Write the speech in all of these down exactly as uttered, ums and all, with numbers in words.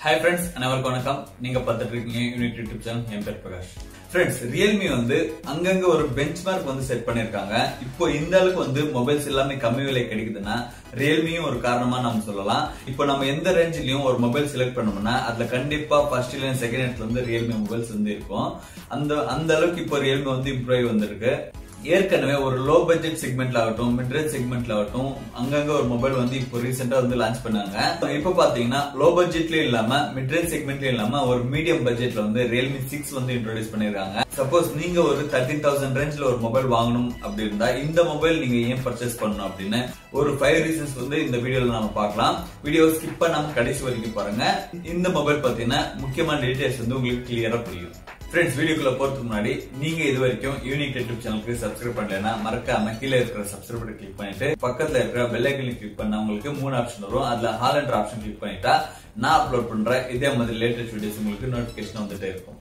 Hi friends, அனைவருக்கும் வணக்கம். நீங்க பார்த்துட்டு இருக்கீங்க யூனிட் யூடியூப் சேனல். என் பேர் பிரகாஷ். Friends, Realme வந்து அங்கங்க ஒரு பெஞ்ச்மார்க் வந்து செட் பண்ணிருக்காங்க. இப்போ இந்த அளவுக்கு வந்து மொபைல்ஸ் எல்லாமே கம்மி விலை கிடைக்குதுன்னா Realmeயும் ஒரு காரணமா நம்ம சொல்லலாம். இப்போ நம்ம எந்த ரேஞ்சிலயும் ஒரு மொபைல் செலக்ட் பண்ணோம்னா அதுல கண்டிப்பா ஃபர்ஸ்ட் இல்ல செகண்ட் ஹேண்ட்ல வந்து Realme மொபைல்ஸ் வந்து இருக்கும். அந்த அந்த அளவுக்கு இப்போ Realme வந்து இம்ப்ரூவ் வந்திருக்கு. ஏற்கனவே ஒரு லோ பட்ஜெட் செக்மெண்ட்ல ஆகட்டும், மிட் ரேஞ்ச் செக்மெண்ட்ல ஆகட்டும், அங்கங்க ஒரு மொபைல் வந்து இப்போ ரீசெண்டா வந்து லான்ச் பண்ணாங்க. இப்போ பாத்தீங்கன்னா லோ பட்ஜெட்லயும் இல்லாம மிட் ரேஞ்ச் செக்மெண்ட்லயும் இல்லாம ஒரு மீடியம் பட்ஜெட்ல வந்து Realme சிக்ஸ் வந்து இன்ட்ரோடியூஸ் பண்ணிருக்காங்க. சப்போஸ் நீங்க ஒரு தேர்ட்டீன் தௌசண்ட் ரேஞ்ச்ல ஒரு மொபைல் வாங்கணும் அப்படி இருந்தா இந்த மொபைல் நீங்க ஏன் பர்ச்சேஸ் பண்ணணும் அப்படின்னு ஒரு ஃபைவ் ரீசன்ஸ் வந்து இந்த வீடியோல நம்ம பார்க்கலாம். வீடியோ ஸ்கிப் பண்ணாம கடைசி வரைக்கும் பாருங்க. இந்த மொபைல் பாத்தீங்கன்னா முக்கியமான டீடைல்ஸ் வந்து உங்களுக்கு கிளியரா புரியும். ஃப்ரெண்ட்ஸ், வீடியோக்குள்ள போறதுக்கு முன்னாடி நீங்க இது வரைக்கும் யூனிக் யூடியூப் சேனலுக்கு சப்ஸ்கிரைப் பண்ணலனா மறக்காம கீழே இருக்கிற சப்ஸ்கிரைப் பட்டன் கிளிக் பண்ணிட்டு பக்கத்துல இருக்கிற பெல் ஐகானை கிளிக் பண்ணா உங்களுக்கு மூணு ஆப்ஷன் வரும். அதுல ஆல் என்ற ஆப்ஷன் கிளிக் பண்ணிட்டா நான் அப்லோட் பண்ற இதே மாதிரி லேட்டஸ்ட் வீடியோஸ் உங்களுக்கு நோட்டிபிகேஷன் வந்துட்டே இருக்கும்.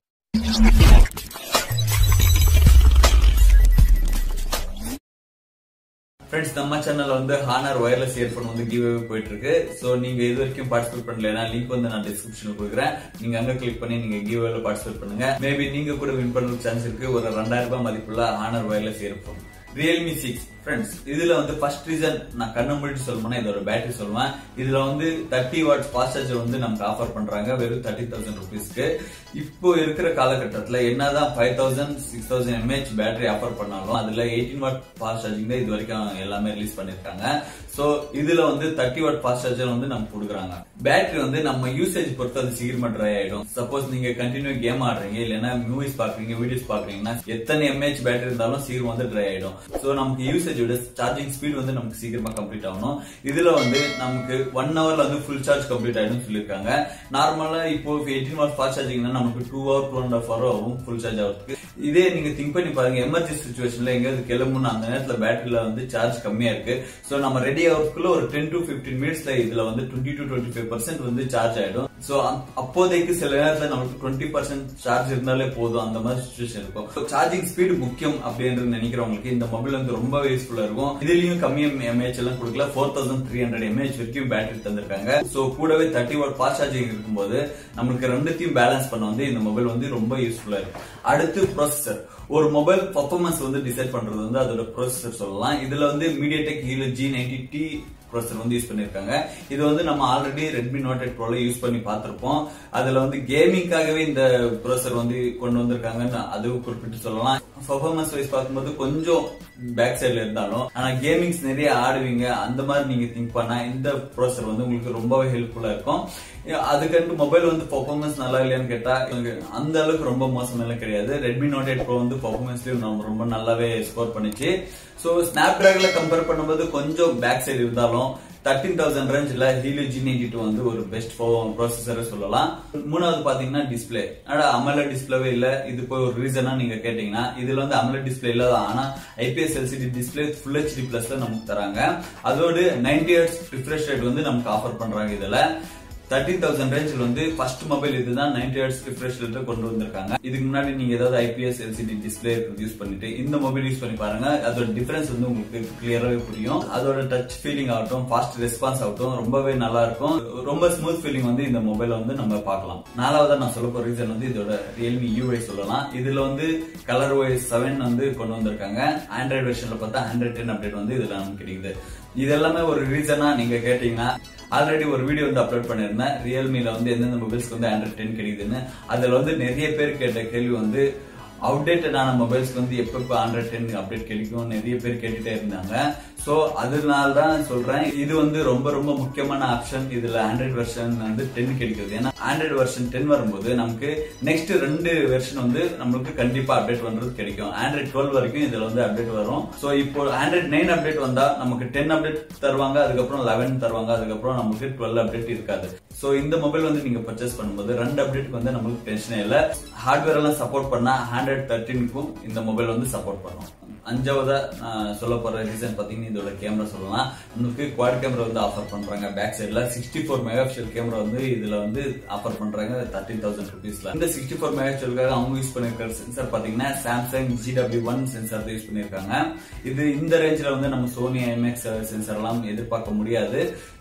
ஃப்ரெண்ட்ஸ், நம்ம சேனல்ல வந்து ஹானர் வயர்லெஸ் இயர்போன் வந்து கிவ் அவே போயிட்டு இருக்கு. சோ நீங்க இது வரைக்கும் பார்ட்டிசிபேட் பண்ணலனா லிங்க் வந்து நான் டிஸ்கிரிப்ஷன்ல கொடுக்குறேன். நீங்க அங்க கிளிக் பண்ணி நீங்க கிவ் அவேல பார்ட்டிசிபேட் பண்ணுங்க. மேபி நீங்க கூட வின் பண்றதுக்கு சான்ஸ் இருக்கு. ஒரு ரெண்டாயிரம் ரூபாய் மதிப்புள்ள Honor wireless earphone Realme six. Friends, இதுல வந்து ஃபர்ஸ்ட் ரீசன் நான் கண்ணு மூடி சொல்லணும்னா இதோட பேட்டரி சொல்லுவேன். இதுல வந்து தேர்ட்டி வாட்ஸ் ஃபாஸ்ட் சார்ஜர் வந்து நமக்கு ஆஃபர் பண்றாங்க வெறும் தேர்ட்டி தௌசண்ட் ருபீஸ்க்கு. இப்போ இருக்கிற காலகட்டத்துல என்னதான் five thousand six thousand mAh battery offer பண்ணாலும் அதுல எயிட்டீன் வாட் ஃபாஸ்ட் சார்ஜிங் தான் இது வரைக்கும் எல்லாமே ரிலீஸ் பண்ணிருக்காங்க. சோ இதுல வந்து தேர்ட்டி வாட் ஃபாஸ்ட் சார்ஜர் வந்து நமக்கு கொடுக்குறாங்க. பேட்டரி வந்து நம்ம யூசேஜ் பொறுத்து அது சீக்கிரமா ட்ரை ஆயிடும். சப்போஸ் நீங்க கண்டினியூ கேம் ஆடுறீங்க இல்லன்னா மூவிஸ் பாக்குறீங்க, வீடியோஸ் பாக்குறீங்கன்னா எத்தனை எம்ஏஹெச் பேட்டரி இருந்தாலும் சீக்கிரம் வந்து ட்ரை ஆயிடும். சோ நமக்கு யூசேஜ் சார்ஜிங் ஸ்பீட் வந்து நமக்கு சீக்கிரமா கம்ப்ளீட் ஆகணும். இதுல வந்து நமக்கு ஒன் ஹவர்ல வந்து ஃபுல் சார்ஜ் கம்ப்ளீட் ஆயிடும் சொல்லிருக்காங்க. நார்மலா இப்போ எயிட்டீன் வாட் ஃபாஸ்ட் சார்ஜிங்னா நமக்கு two hour two and half hour ஆகும் ஃபுல் சார்ஜ் ஆகிறதுக்கு. இதே நீங்க திங்க் பண்ணி பாருங்க, எமர்ஜென்சி சிச்சுவேஷன்ல எங்காவது கிளம்புனா அந்த நேரத்துல பேட்டரியில வந்து சார்ஜ் கம்மியா இருக்கு. சோ நம்ம ரெடி ஆகிறதுக்குள்ள ஒரு டென் டு பிப்டீன் மினிட்ஸ்ல இதுல வந்து twenty to twenty five percent வந்து சார்ஜ் ஆயிடும். சோ அப்போதைக்கு சில நேரத்துல நமக்கு டுவெண்ட்டி பர்சன்ட் சார்ஜ் இருந்தாலே போதும், அந்த மாதிரி சிச்சுவேஷன் இருக்கும். சார்ஜிங் ஸ்பீடு முக்கியம் அப்படின்னு நினைக்கிறவங்களுக்கு இந்த மொபைல் வந்து ரொம்ப யூஸ்ஃபுல்லா இருக்கும். இதுலயும் கம்மியா எம்ஏஹெச் எல்லாம் கொடுக்கல, four thousand three hundred mAh வரைக்கும் பேட்டரி தந்திருக்காங்க. சோ கூடவே தேர்ட்டி வாட் ஃபாஸ்ட் சார்ஜிங் இருக்கும்போது நமக்கு ரெண்டுத்தையும் பேலன்ஸ் பண்ண வந்து இந்த மொபைல் வந்து ரொம்ப யூஸ்ஃபுல்லா இருக்கும். அடுத்து ப்ராசஸர். ஒரு மொபைல் பர்ஃபார்மன்ஸ் வந்து டிசைட் பண்றது வந்து அதோட ப்ராசஸர் சொல்லலாம். இதுல வந்து MediaTek Helio G ninety T processor வந்து யூஸ் பண்ணிருக்காங்க. இது வந்து நம்ம ஆல்ரெடி ரெட்மி நோட் எயிட் ப்ரோல யூஸ் பண்ணி பார்த்திருப்போம். அதுல வந்து கேமிங்காகவே இந்த ப்ராசஸர் வந்து கொண்டு வந்திருக்காங்கன்னு அதுவும் குறிப்பிட்டு சொல்லலாம். பெர்ஃபார்மன்ஸ் வைஸ் பார்க்கும்போது கொஞ்சம் பேக் சைட்ல இருந்தாலும் ஆனா கேமிங்ஸ் நிறைய ஆடுவீங்க அந்த மாதிரி நீங்க திங்க் பண்ணா இந்த ப்ராசஸர் வந்து உங்களுக்கு ரொம்பவே ஹெல்ப்ஃபுல்லா இருக்கும். அதுக்கடுத்து மொபைல் வந்து பெர்ஃபார்மன்ஸ் நல்லா இல்லையான்னு கேட்டா அந்த அளவுக்கு ரொம்ப மோசம் எல்லாம் கிடையாது. ரெட்மி நோட் எயிட் ப்ரோ வந்து பெர்ஃபார்மன்ஸ்லயும் ரொம்ப நல்லாவே ஸ்கோர் பண்ணிச்சு. சோ ஸ்னாப் டிராகன்ல கம்பேர் பண்ணும்போது கொஞ்சம் பேக் சைடு இருந்தாலும் தேர்ட்டீன் தௌசண்ட் ரேஞ்ச்ல ஹீலியோ ஜி நைன்டி டூ வந்து ஒரு பெஸ்ட் ப்ராசஸர் சொல்லலாம். மூணாவது பாத்தீங்கன்னா டிஸ்பிளே. ஆனா அமோலெட் டிஸ்பிளே இல்ல, இது போய் ஒரு ரீசனா நீங்க கேட்டீங்கன்னா இதுல வந்து அமோலெட் டிஸ்பிளே இல்ல, ஆனா IPS LCD display full HD பிளஸ்ல நமக்கு தராங்க. அதோடு நைன்டி ஹெர்ட்ஸ் ரிஃப்ரெஷ் ரேட் வந்து நமக்கு ஆஃபர் பண்றாங்க. இதுல தேர்ட்டீன் தௌசண்ட் ரேஞ்சில் வந்து ஃபர்ஸ்ட் மொபைல் இதுதான் நைன்டி ஹெர்ட்ஸ் ரிஃப்ரெஷ் ரேட் கொண்டு வந்திருக்காங்க. இதுக்கு முன்னாடி நீங்க ஏதாவது ஐபிஎஸ் எல்சிடி டிஸ்பிளே யூஸ் பண்ணிட்டு இந்த மொபைல் யூஸ் பண்ணி பாருங்க, அதோட டிஃபரன்ஸ் வந்து உங்களுக்கு கிளியராவே புரியும். அதோட டச் ஃபீலிங் ஆகட்டும், ஃபாஸ்ட் ரெஸ்பான்ஸ் ஆகட்டும் ரொம்பவே நல்லா இருக்கும். ரொம்ப ஸ்மூத் ஃபீலிங் வந்து இந்த மொபைல வந்து நம்ம பார்க்கலாம். நாலாவதா நான் சொல்ல போற ரீசன் வந்து இதோட Realme யூ ஐ சொல்லலாம். இதுல வந்து கலர் ஓஎஸ் செவன் வந்து கொண்டு வந்திருக்காங்க. ஆண்ட்ராய்டு வெர்ஷன்ல பார்த்தா ஆண்ட்ராய்டு டென் அப்டேட் வந்து இதுல நமக்கு கிடைக்குது. இதெல்லாமே ஒரு ரீசனா நீங்க கேட்டீங்கன்னா ஆல்ரெடி ஒரு வீடியோ வந்து அப்லோட் பண்ணிருந்தேன். Realmeல வந்து எந்தெந்த மொபைல்ஸ்க்கு வந்து ஆண்ட்ராய்டு டென் கிடைக்குதுன்னு. அதுல வந்து நிறைய பேர் கேட்ட கேள்வி வந்து அப்டேட்டடான மொபைல்ஸ்க்கு வந்து எப்பப்ப ஆண்ட்ராய்டு டென் அப்டேட் கிடைக்கும் நிறைய பேர் கேட்டுட்டே இருந்தாங்க. சோ அதனால தான் சொல்றேன், இது வந்து ரொம்ப ரொம்ப முக்கியமான ஆப்ஷன். இதுல ஆண்ட்ராய்டு வெர்ஷன் வந்து டென் கிடைக்கிறது. ஏன்னா ஆண்ட்ராய்டு வெர்ஷன் டென் வரும்போது நமக்கு நெக்ஸ்ட் ரெண்டு வெர்ஷன் வந்து நம்மளுக்கு கண்டிப்பா அப்டேட் பண்றது கிடைக்கும். ஆண்ட்ராய்டு டுவெல் வரைக்கும் இதுல வந்து அப்டேட் வரும். சோ இப்போ ஆண்ட்ராய்டு நைன் அப்டேட் வந்தா நமக்கு டென் அப்டேட் தருவாங்க, அதுக்கப்புறம் லெவன் தருவாங்க, அதுக்கப்புறம் நமக்கு டுவெல் அப்டேட் இருக்காது. சோ இந்த மொபைல் வந்து நீங்க பர்ச்சேஸ் பண்ணும்போது ரெண்டு அப்டேட் வந்து நமக்கு டென்ஷனே இல்ல. ஹார்ட்வேர் எல்லாம் சப்போர்ட் பண்ணா ஆண்ட்ராய்டு தேர்ட்டீனுக்கும் இந்த மொபைல் வந்து சப்போர்ட் பண்ணும். அஞ்சாவதா சொல்ல போற ரீசன் பாத்தீங்கன்னா இதோட கேமரா சொல்லலாம். உங்களுக்கு குவாட் கேமரா வந்து ஆஃபர் பண்றாங்க. பேக் சைட்ல sixty four mega pixel camera வந்து இதுல வந்து ஆஃபர் பண்றாங்க தேர்ட்டீன் தௌசண்ட் ருபீஸ்ல. இந்த சிக்ஸ்டி ஃபோர் மெகா பிக்சலுக்காக அவங்க யூஸ் பண்ணிருக்கிற சென்சார் பாத்தீங்கன்னா Samsung G W one sensor use பண்ணிருக்காங்க. இது இந்த ரேஞ்சில வந்து நம்ம சோனி ஐமேக்ஸ் சென்சார் எல்லாம் எதிர்பார்க்க முடியாது.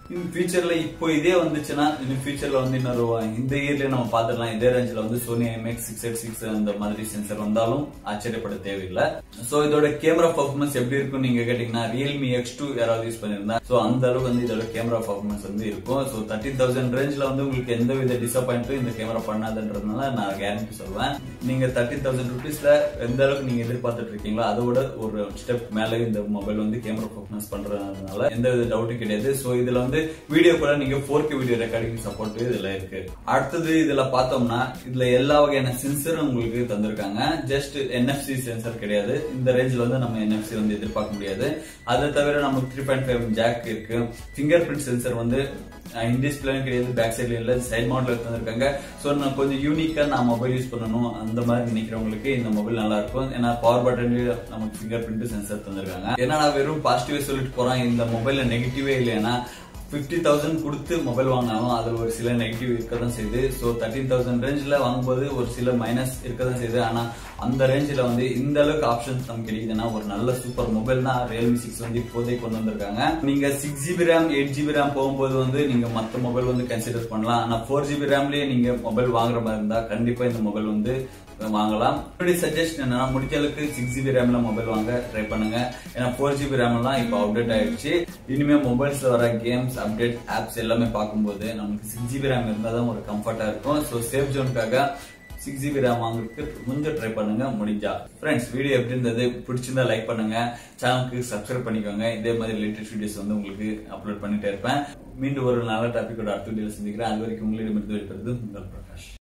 இந்த ஃபியூச்சர்ல இப்போ இதே வந்துச்சுன்னா இந்த ஃபியூச்சர்ல வந்து இன்னொரு இந்த இயர்ல நம்ம பாத்துடலாம். இதே ரேஞ்சில வந்து Sony IMX six eight six அந்த மாதிரி சென்சர் வந்தாலும் ஆச்சரியப்பட தேவையில்லை. சோ இதோட கேமரா பர்ஃபார்மன்ஸ் எப்படி இருக்கும் நீங்க கேட்டீங்கன்னா ரியல்மி எக்ஸ் டூ யாராவது யூஸ் பண்ணிருந்தா சோ அந்த அளவுக்கு வந்து இதோட கேமரா பர்ஃபார்மன்ஸ் வந்து இருக்கும். சோ தேர்ட்டீன் தௌசண்ட் ரேஞ்ச்ல வந்து உங்களுக்கு எந்த வித டிசப்பாயிண்டும் இந்த கேமரா பண்ணாதுன்றதுனால நான் கேரண்டி சொல்லுவேன். நீங்க தேர்ட்டீன் தௌசண்ட் ருபீஸ்ல எந்த அளவுக்கு நீங்க எதிர்பார்த்துட்டு இருக்கீங்களோ அதோட ஒரு ஸ்டெப் மேல இந்த மொபைல் வந்து கேமரா பர்ஃபார்மன்ஸ் பண்றதுனால எந்த வித டவுட்டும் கிடையாது. சோ இதுல வந்து வீடியோ கூட நீங்க four K video recording support இதுல இருக்கு. அடுத்தது இதுல பார்த்தோம்னா இதுல எல்லா வகையான சென்சரும் உங்களுக்கு தந்திருக்காங்க. ஜஸ்ட் என்எஃப்சி சென்சர் கிடையாது. இந்த ரேஞ்சில் வந்து நம்ம என்எஃப்சி வந்து எதிர்பார்க்க முடியாது. அதை தவிர நமக்கு த்ரீ பாயிண்ட் ஃபைவ் ஜாக் இருக்கு. பிங்கர் பிரிண்ட் சென்சர் வந்து இன் டிஸ்பிளேயும் கிடையாது, பேக் சைட்ல இல்ல, சைட் மாடல் தந்திருக்காங்க. சோ நான் கொஞ்சம் யூனிக்கா நான் மொபைல் யூஸ் பண்ணணும் அந்த மாதிரி நினைக்கிறவங்களுக்கு இந்த மொபைல் நல்லா இருக்கும். ஏன்னா பவர் பட்டன்லயே நமக்கு பிங்கர் பிரிண்ட் சென்சர் தந்திருக்காங்க. ஏன்னா நான் வெறும் பாசிட்டிவே சொல்லிட்டு போறேன், இந்த மொபைல்ல நெகட்டிவே இல்லைன்னா பிப்டி தௌசண்ட் கொடுத்து மொபைல் வாங்கினாலும் அதுல ஒரு சில நெகட்டிவ் இருக்கதான் செய்யுது. சோ தேர்ட்டீன் தௌசண்ட் ரேஞ்ச்ல வாங்கும்போது ஒரு சில மைனஸ் இருக்கதான் செய்யுது. ஆனா அந்த ரேஞ்சில வந்து இந்த அளவுக்கு ஆப்ஷன்ஸ் நமக்கு கிடைக்குதுன்னா ஒரு நல்ல சூப்பர் மொபைல் தான் ரியல்மி சிக்ஸ் வந்து இப்போதைக்கு கொண்டு வந்திருக்காங்க. நீங்க six GB RAM eight GB RAM போகும்போது வந்து நீங்க மத்த மொபைல் வந்து கன்சிடர் பண்ணலாம். ஆனா ஃபோர் ஜிபி ரேம்லயே நீங்க மொபைல் வாங்குற மாதிரி இருந்தா கண்டிப்பா இந்த மொபைல் வந்து வாங்கலாம். என்னுடைய சஜஷன் என்னன்னா முடிஞ்ச அளவுக்கு சிக்ஸ் ஜிபி ரேம்ல மொபைல் வாங்க ட்ரை பண்ணுங்க. ஏன்னா ஃபோர் ஜிபி ரேம் எல்லாம் இப்போ அப்டேட் ஆயிடுச்சு. இனிமே மொபைல்ஸ்ல வர கேம்ஸ் அப்டேட் ஆப்ஸ் எல்லாமே பார்க்கும்போது நமக்கு சிக்ஸ் ஜிபி ரேம் இருந்தாதான் ஒரு கம்ஃபர்டா இருக்கும். ஸோ சேஃப் ஜோனுக்காக சிக்ஸ் ஜிபி ரேம் வாங்குறதுக்கு கொஞ்சம் ட்ரை பண்ணுங்க முடிஞ்சா. ஃப்ரெண்ட்ஸ் வீடியோ எப்படி இருந்தது பிடிச்சிருந்தா லைக் பண்ணுங்க, சேனலுக்கு சப்ஸ்கிரைப் பண்ணிக்கோங்க. இதே மாதிரி லேட்டஸ்ட் வீடியோஸ் வந்து உங்களுக்கு அப்லோட் பண்ணிட்டே இருப்பேன். மீண்டும் ஒரு நல்ல டாபிக்கோட அடுத்த வீடியோல சந்திக்கிறேன். அது வரைக்கும் உங்களிடமிருந்து வெளிப்படுறது உங்கள் பிரகாஷ்.